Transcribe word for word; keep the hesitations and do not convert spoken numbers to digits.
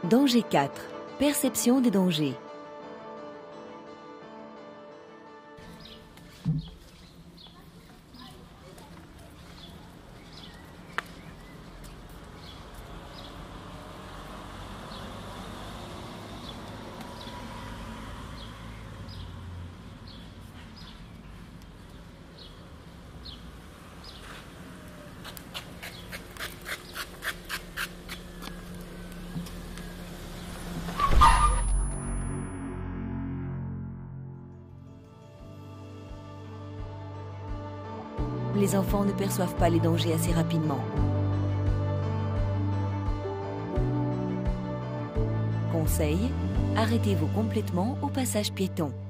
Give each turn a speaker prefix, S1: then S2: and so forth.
S1: Danger quatre. Perception des dangers. Les enfants ne perçoivent pas les dangers assez rapidement. Conseil, arrêtez-vous complètement au passage piéton.